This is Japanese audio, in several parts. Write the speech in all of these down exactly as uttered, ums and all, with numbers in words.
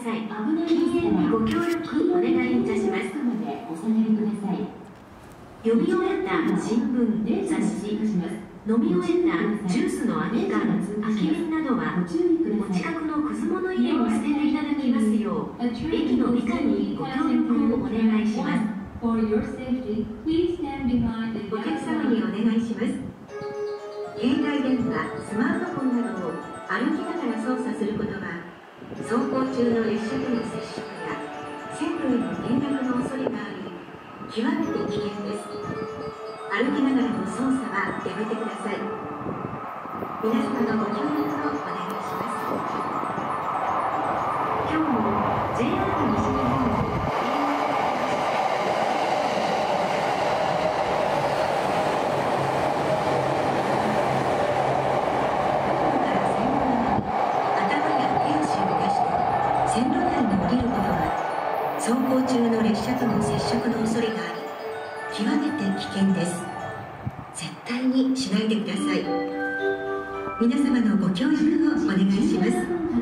さい。禁煙にご協力お願いいたします。読み終えた新聞、雑誌、飲み終えたジュースの空き缶、空き瓶などはお近くのくず物入れに捨てていただきますよう、駅の理科にご協力をお願いします。お客様にお願いします。携帯電話、スマートフォンなどを歩きながら操作することは、走行中の列車との接触や線路への転落の恐れがあり、極めて危険です。歩きながらの操作はやめてください。皆様のご協力をお願いします。今日も ジェイアール 西日本線路内に降りることは走行中の列車との接触の恐れがあり、極めて危険です。絶対にしないでください。皆様のご協力をお願いします。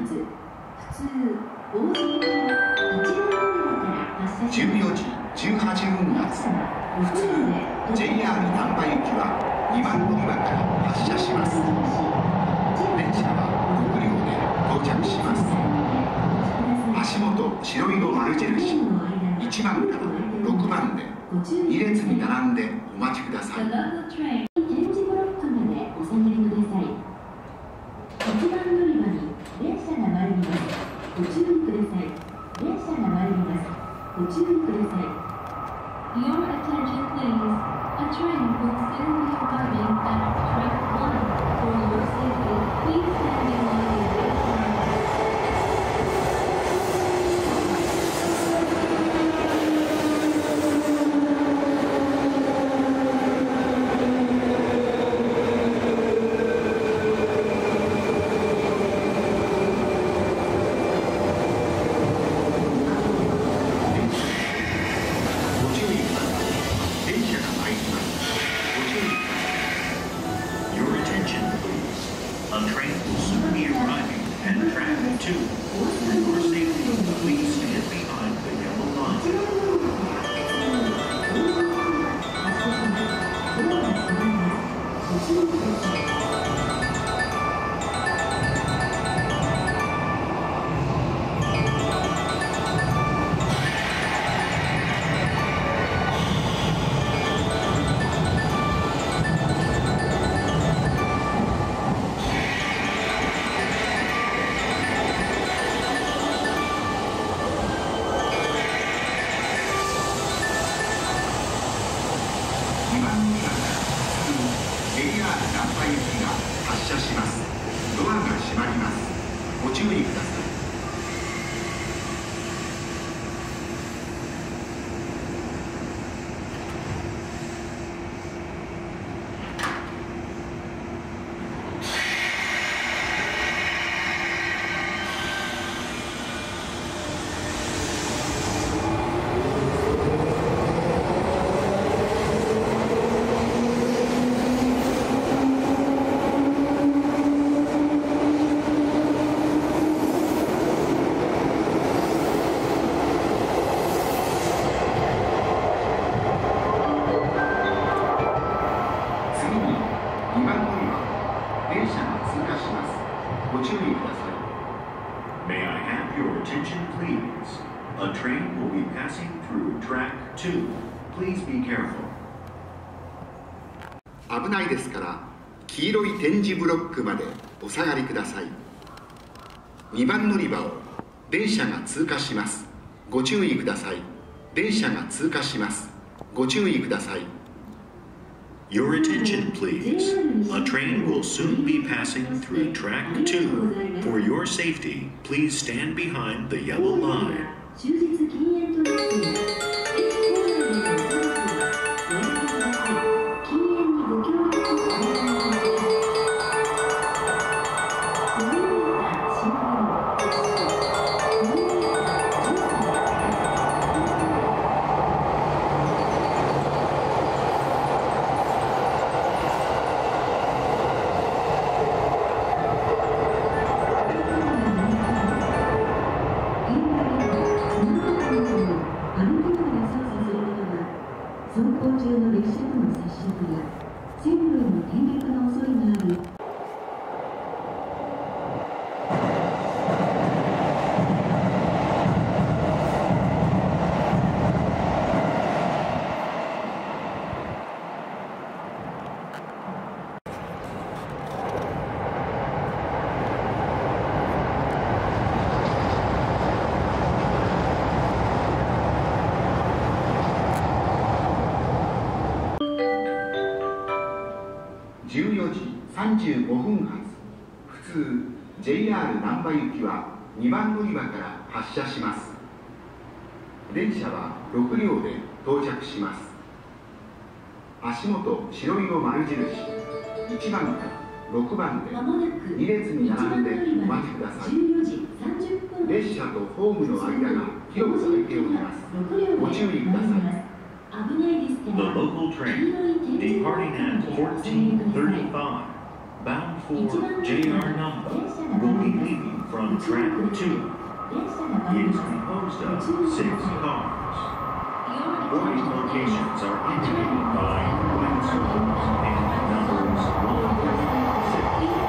じゅうよじじゅうはっぷん発普通 ジェイアール 難波行きはにばん乗り場から発車します。電車はご両で到着します。足元白色丸印いちばんからろくばんでに列に並んでお待ちください。 点字ブロックまでお下がりください。いちばん乗り場に電車が参ります。ご注意ください。電車が参ります。ご注意ください。Your attention please. A train will soon be arriving at track one. For your safety, please stand in line and wait for us. 危ないですから黄色い点字ブロックまでお下がりください。にばん乗り場を電車が通過します。ご注意ください。電車が通過します。ご注意ください。 Your attention, please. A train will soon be passing through track two. For your safety, please stand behind the yellow line. 終日禁煙となっています。今走行中の列車との接触や線路への転落の恐れがあり、 じゅうよじさんじゅうごふん発普通 ジェイアール 難波行きはにばん乗り場から発車します。電車はろくりょうで到着します。足元白色丸印いちばんからろくばんでに列に並んでお待ちください。列車とホームの間が広く空いております。ご注意ください。 The local train departing at fourteen thirty-five, bound for J R Namba, will be leaving from track two. It is composed of six cars. Boarding locations are indicated by white circles and numbers one through six.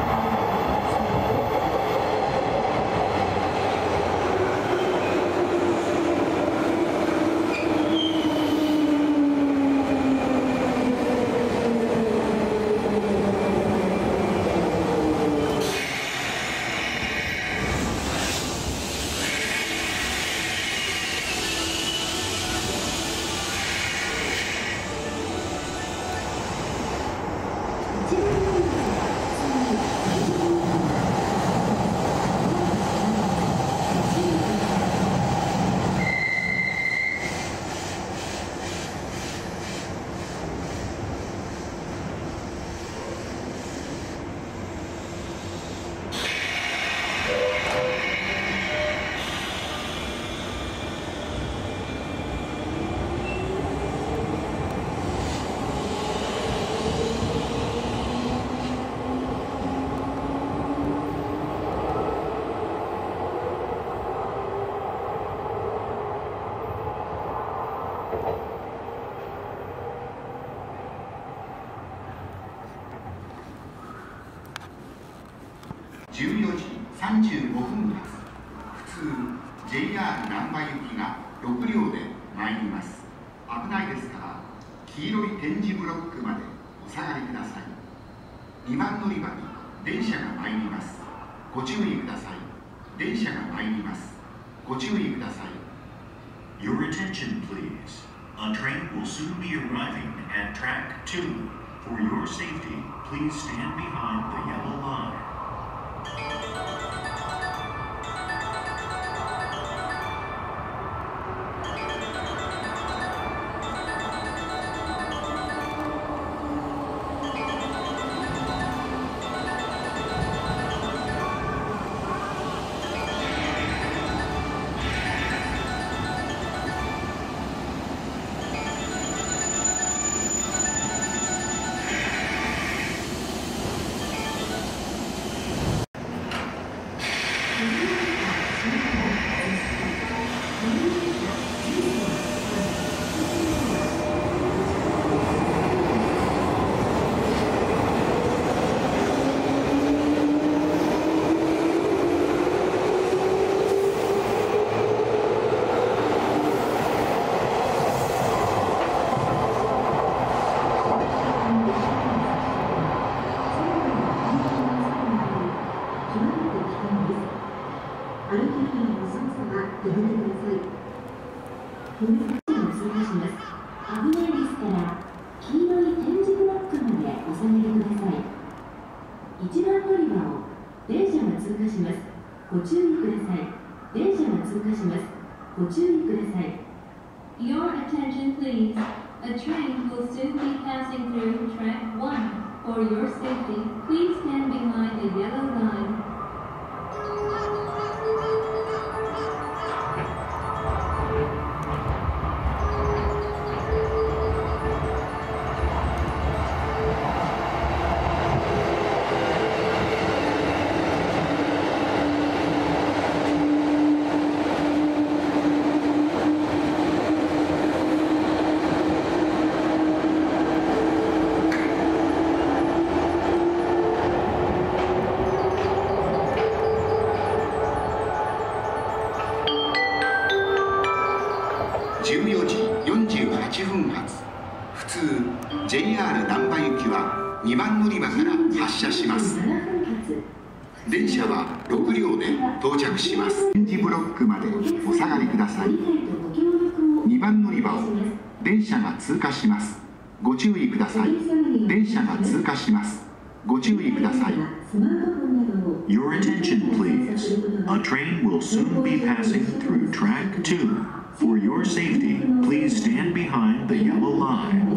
じゅうよじさんじゅうごふん発普通 ジェイアール 難波行きがろくりょうで参ります。危ないですから黄色い点字ブロックまでお下がりください。にばん乗り場に電車が参ります。ご注意ください。電車が参ります。ご注意ください。 Your attention, please. A train will soon be arriving at track two. For your safety, please stand behind the yellow line. Your attention, please. A train will soon be passing through track one. For your safety, please stand behind the yellow line. 普通 ジェイアール 難波行きはにばん乗り場から発車します。電車はろくりょうで到着します。点字ブロックまでお下がりください。にばん乗り場を電車が通過します。ご注意ください。電車が通過します。ご注意ください。 Your attention, please. A train will soon be passing through track two. For your safety, please stand behind the yellow line.